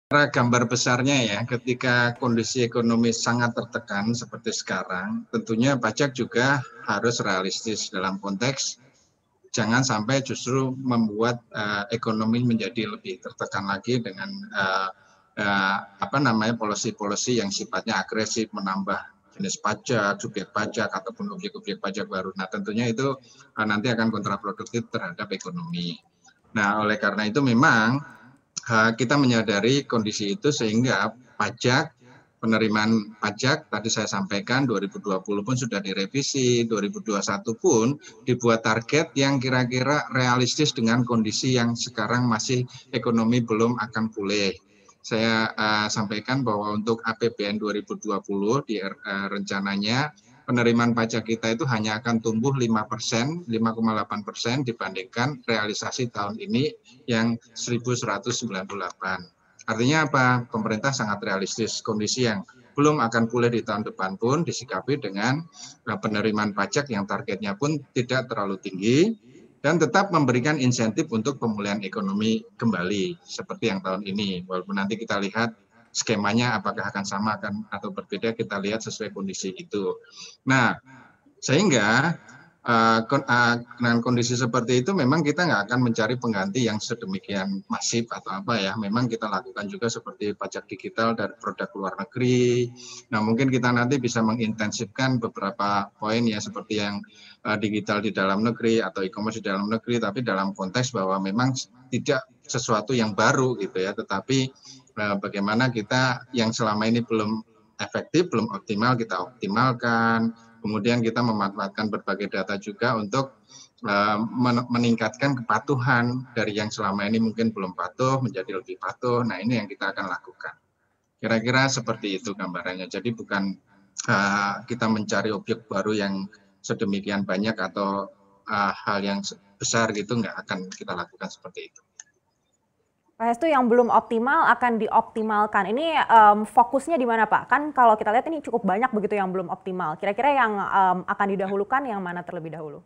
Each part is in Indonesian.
gambar besarnya ya, ketika kondisi ekonomi sangat tertekan seperti sekarang, tentunya pajak juga harus realistis dalam konteks jangan sampai justru membuat ekonomi menjadi lebih tertekan lagi dengan polisi-polisi yang sifatnya agresif, menambah jenis pajak, subjek pajak ataupun objek-objek pajak baru. Nah, tentunya itu nanti akan kontraproduktif terhadap ekonomi. Nah, oleh karena itu memang kita menyadari kondisi itu sehingga pajak, penerimaan pajak tadi saya sampaikan 2020 pun sudah direvisi, 2021 pun dibuat target yang kira-kira realistis dengan kondisi yang sekarang masih ekonomi belum akan pulih. Saya sampaikan bahwa untuk APBN 2020 rencananya penerimaan pajak kita itu hanya akan tumbuh 5%, 5,8% dibandingkan realisasi tahun ini yang 1.198. Artinya apa? Pemerintah sangat realistis. Kondisi yang belum akan pulih di tahun depan pun disikapi dengan penerimaan pajak yang targetnya pun tidak terlalu tinggi dan tetap memberikan insentif untuk pemulihan ekonomi kembali seperti yang tahun ini. Walaupun nanti kita lihat skemanya apakah akan sama atau berbeda, kita lihat sesuai kondisi itu. Nah, sehingga dengan kondisi seperti itu memang kita nggak akan mencari pengganti yang sedemikian masif atau apa ya. Memang kita lakukan juga seperti pajak digital dari produk luar negeri. Nah, mungkin kita nanti bisa mengintensifkan beberapa poin ya seperti yang digital di dalam negeri atau e-commerce di dalam negeri, tapi dalam konteks bahwa memang tidak sesuatu yang baru gitu ya, tetapi bagaimana kita yang selama ini belum efektif, belum optimal, kita optimalkan. Kemudian kita memanfaatkan berbagai data juga untuk meningkatkan kepatuhan dari yang selama ini mungkin belum patuh menjadi lebih patuh. Nah, ini yang kita akan lakukan. Kira-kira seperti itu gambarannya. Jadi bukan kita mencari objek baru yang sedemikian banyak atau hal yang besar gitu, nggak akan kita lakukan seperti itu. Pak Hestu, yang belum optimal akan dioptimalkan. Ini fokusnya di mana, Pak? Kan kalau kita lihat ini cukup banyak begitu yang belum optimal. Kira-kira yang akan didahulukan yang mana terlebih dahulu?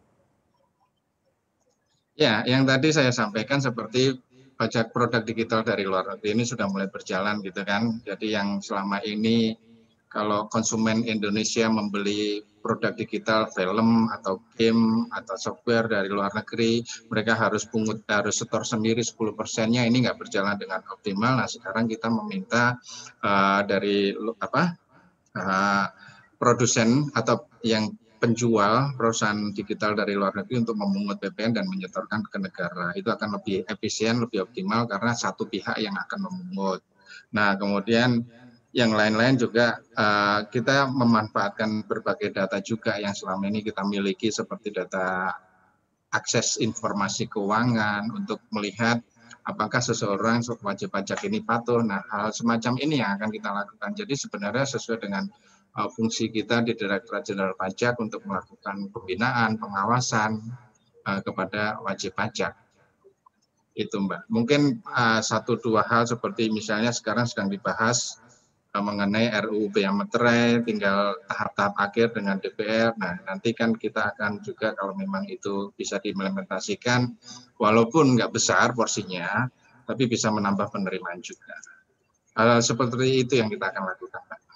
Ya, yang tadi saya sampaikan seperti pajak produk digital dari luar negeri ini sudah mulai berjalan gitu kan. Jadi yang selama ini kalau konsumen Indonesia membeli produk digital, film atau game atau software dari luar negeri, mereka harus setor sendiri 10%-nya, ini nggak berjalan dengan optimal. Nah, sekarang kita meminta dari produsen atau yang penjual perusahaan digital dari luar negeri untuk memungut PPN dan menyetorkan ke negara. Itu akan lebih efisien, lebih optimal karena satu pihak yang akan memungut. Nah, kemudian yang lain-lain juga kita memanfaatkan berbagai data juga yang selama ini kita miliki seperti data akses informasi keuangan untuk melihat apakah seseorang wajib pajak ini patuh. Nah, hal semacam ini yang akan kita lakukan. Jadi sebenarnya sesuai dengan fungsi kita di Direktorat Jenderal Pajak untuk melakukan pembinaan, pengawasan kepada wajib pajak. Itu Mbak. Mungkin satu dua hal seperti misalnya sekarang sedang dibahas mengenai RUU Bea Materai, tinggal tahap-tahap akhir dengan DPR. Nah, nanti kan kita akan juga kalau memang itu bisa diimplementasikan, walaupun nggak besar porsinya, tapi bisa menambah penerimaan juga. Hal seperti itu yang kita akan lakukan, Pak.